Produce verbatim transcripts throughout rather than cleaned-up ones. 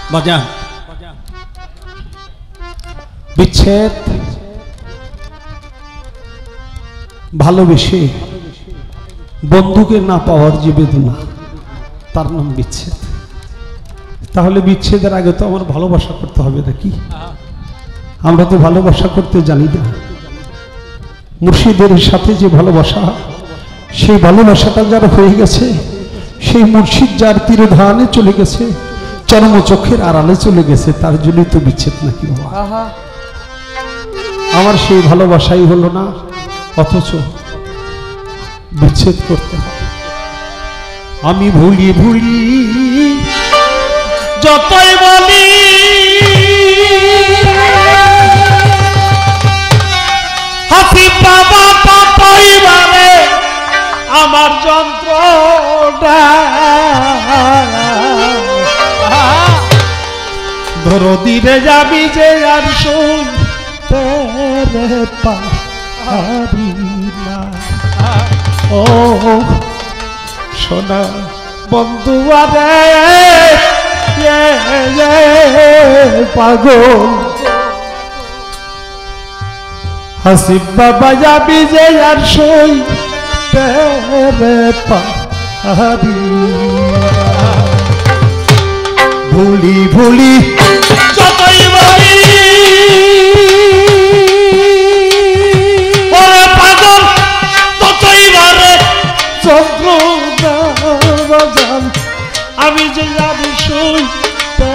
বাজান বিচ্ছেদ ভালোবেসে বন্ধুকে না পাওয়ার যে বেদনা তার নাম বিচ্ছেদ। তাহলে বিচ্ছেদের আগে তো আমার ভালোবাসা করতে হবে নাকি? আমরা তো ভালোবাসা করতে জানি না। মুর্শিদের সাথে যে ভালোবাসা, সেই ভালোবাসাটা যার হয়ে গেছে, সেই মুর্শিদ যার তীরধানে চলে গেছে, চরমচক্ষের আড়ালে চলে গেছে, তার জন্যই তো বিচ্ছেদ নাকি বাবা? আমার সেই ভালোবাসাই হলো না, অথচ বিচ্ছেদ করতে হবে। আমি ভুলি ভুলি যতই বলি হাসিব বাবা ততই বাড়ে আমার যন্ত্রটা। ধরো দিনে যাবি যে আর শুনতে পারি না। ও সোনা বন্ধু আরে পাগল হাসিব বাবা যাবি যে আর শুনতে পারি। ভুলি ভুলি যতই বলি ওরে পাগল ততই বারে যন্ত্রণা বাজান। আমি যে যাবি শুনতে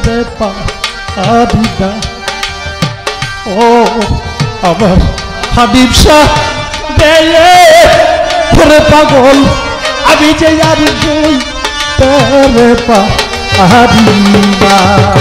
পারি না। ও আমার হাবিব শাহ দেয়ে ওরে পাগল আমি যে যাবি শুনতে পারি না।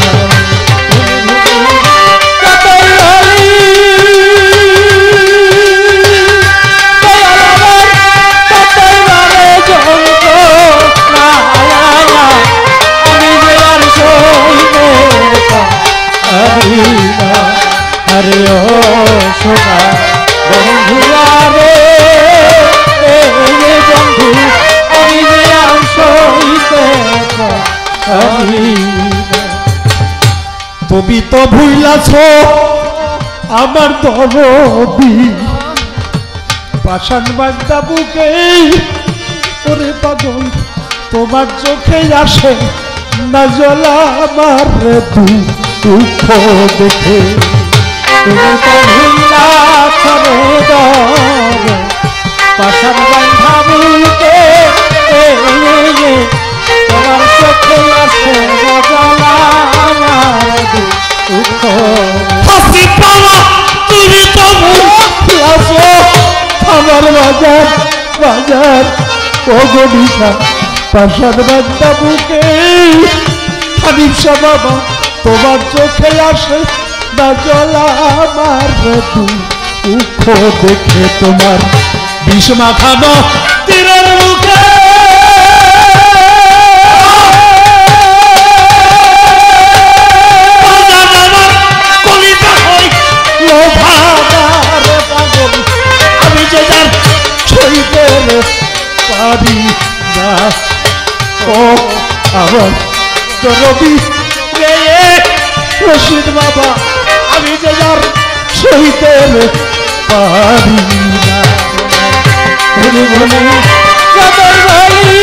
আরে ও সোনা বন্ধু আরে বন্ধু আমি যে আর সইতে পারি না। তুমি তো ভুলাছ আমার দরদি পাষাণ বাগদা বুকে। ওরে পাগল তোমার চোখে আসে না জলা আমার দুঃখ দেখে। তুমি তো ভুলাছ পাষাণ বাগদা বুকে তোমার চোখে আসে না জলা আমার দুঃখ। হাসি পাওয়া তুমি তো ভুলাছ আমার বাজার বাজার ওগনিশা পাষাণ বাগদা বুকে। হাবিব শাহ বাবা তোমার চোখে আসে না জলা আমার দুঃখ দেখে। তোমার বিষ মাখানো তীরের মুখে আমি যে যার ছইতে পারি না। ও আমার রবি রশিদ বাবা আমি যে যার ছইতে পারি না। ভুলি ভুলি যতই বলি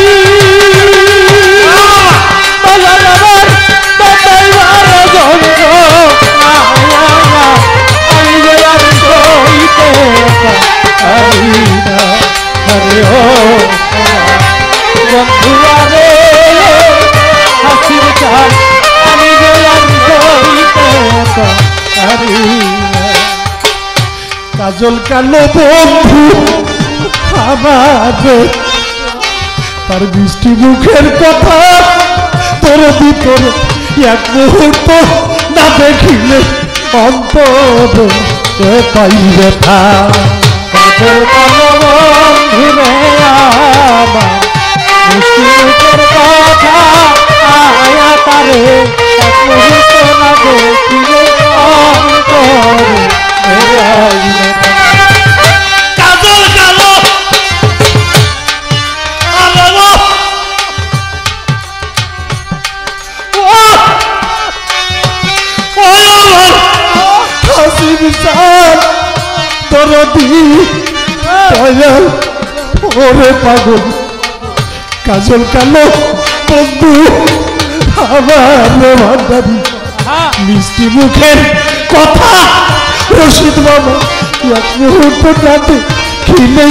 বাজার আমার ততই বারে যন্ত্রণা। আমি যে আর সইতে পারি না। আরে ও বন্ধু আরে হাসির চাল আমি যে আর সইতে পারি না। কাজল কালো বন্ধু আমার তার বৃষ্টি মুখের কথা তোর ভিতর এক মুহূর্ত না দেখিলে অন্তর পাই ব্যথা। কাজল কালো বন্ধু রে আমার বৃষ্টি মুখের কথা আয়া তারে এক মুহূর্ত না দেখিলে অন্তর কাজল কালো দয়াল ওরে পাগল কাজল কালো বন্ধু আমার ভান্ডারি মিষ্টি মুখের কথা রশিদ বাবা এক মুহূর্ত রাতে খিলেই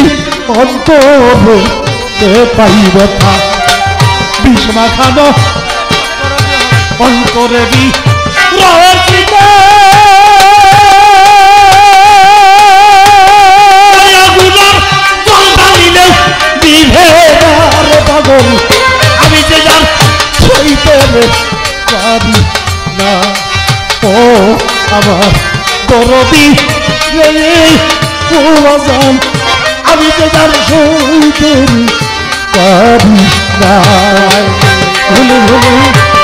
অন্তরে পাই ব্যথা বিষ্মা খানো অন্তরে বি রহস্য পাগল আমি যে যার ছইতে পারি না ও আমার দরদি আমি যে যার ছইতে পারি না ভুলে ভুলে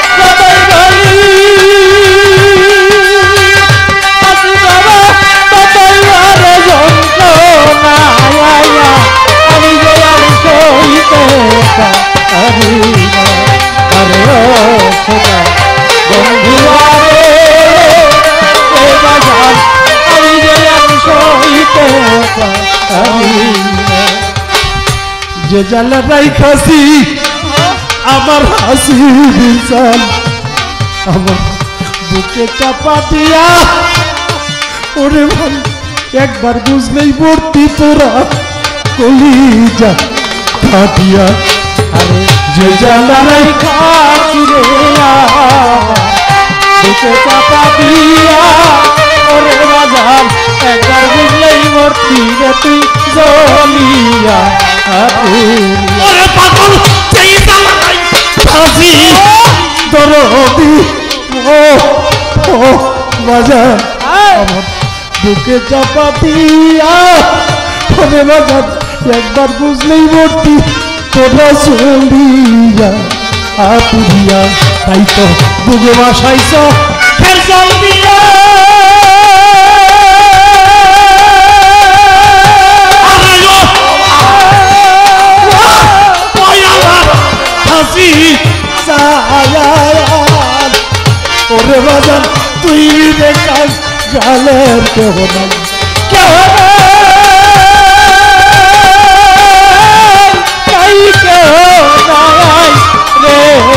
যে জ্বালা রাইখাছি আমার হাসি বিশাল আমার বুকে চাপা দিয়া ওরে ভাই একবার বুঝলেই ভর্তি তোরা কলিজা ফাটিয়া আরে যে জ্বালা রাইখাছি রে বুকে চাপা দিয়া ওরে বাজার একবার বুঝলেই ভর্তি রে তুই জ্বলিয়া ওরে পাগল সেই জ্বালাই ফাঁসি দরদি ও ও বাজার আমার বুকে চাপা দিয়া ওরে বাজার একবার বুঝলেই ভর্তি তোরা চলিয়া আপুরিয়া তাই তো বুকে বাসাইছ ফের জল দিয়া ওরে বাজান তুই দেখাই গালের কেহ নাই কেহ নাই কেহ নাই রে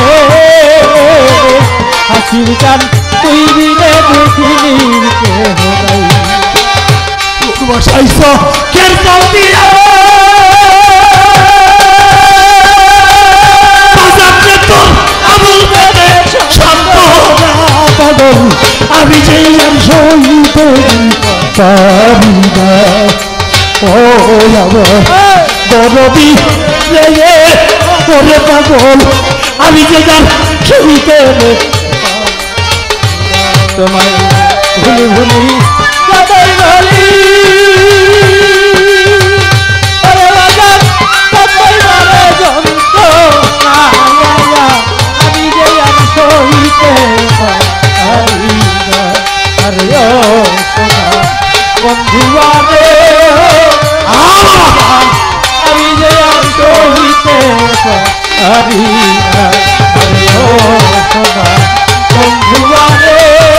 হাসির গান তুই বিনে দেখিনির কেহ নাই বসাইছ কেন চাও দিয়া আমি যে আর সইতে পারি না ও আমার দরদি রে ওরে পাগল আমি যে যার সইতে তোমায় ভুলি ভুলি সবাই বলি ওরে বাজার সবাই বলে যন্ত্রণা আমি যে আর সইতে আরে ও সোনা বন্ধুয়ারে আমি যে আর সহিতে পারি না আরে ও সোনা বন্ধুয়ারে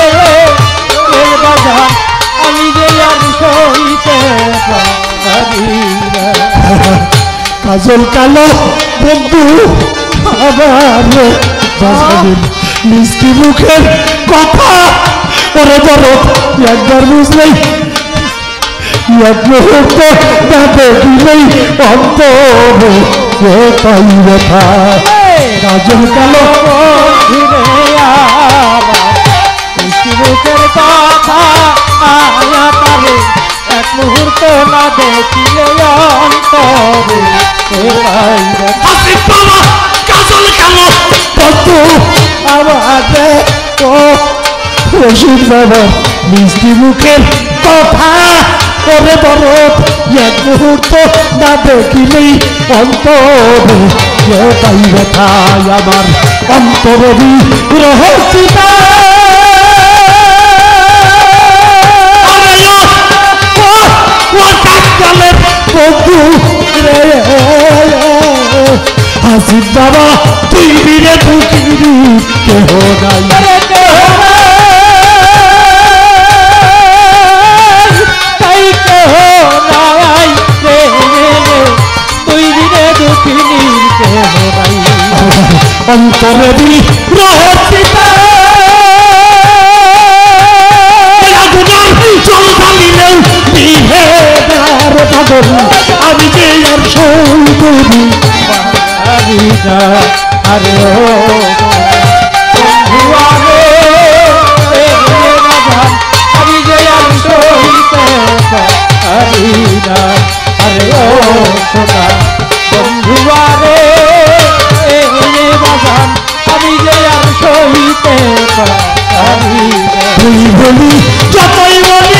বাজার আমি যে আর সহিতে পারি না কাজল কালো বন্ধু আবার বাজারের মিষ্টি মুখের কথা ওরে বড় একবার বুঝলেই এক মুহূর্ত না দেখিলেই অন্তরে পাই ব্যথা কাজল কালো মিষ্টি মুখের কথা আয়া পারে এক মুহূর্ত না দেখিলে অন্তরে পাই ব্যথা কাজল কালো বন্ধু আমাকে ও রশিদ বাবা মিষ্টি মুখের কথা ওরে বড় এক মুহূর্ত না দেখিলেই অন্তরে পাই ব্যথা আমার অন্তরে রহস্য বন্ধু রে হাসিদ বাবা তুই বিরে বুঝিবি কেহ নাই তাই কেহ নাই রে অন্তরেরই রহস্যিতা আগুনার জল ঢালিলেও নিভে না রে পাগল আমি যে আর সইতে পারি না আরে ও বন্ধু আরে আমি যে আর সইতে পারি না আরে ও সোনা বন্ধু আরে বাজান আমি যে আর সইতে পারি না তুই বলি যতই বলি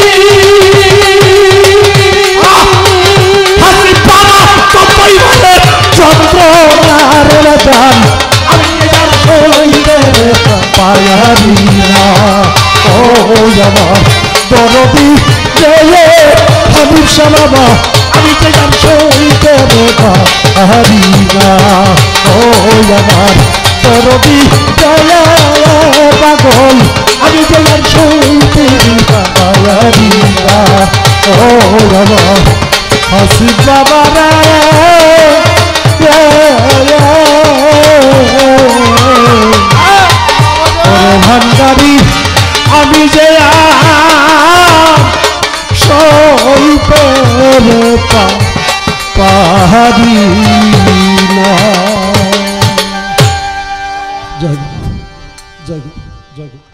হাসি পারা ততই বলে যন্ত্রণার বাজান আমি যে আর সইতে পারি না ও আমার দরদি জয়ে হাবিব সালামা আমি যে আর সইতে পারি না ও আমার দরদি জয়ে পাগল আমি যে আর সইতে পারি না ও আমার হাসিব বাবা রে ভান্ডারি আমি যে সইতে পারি না জয় জয় জয়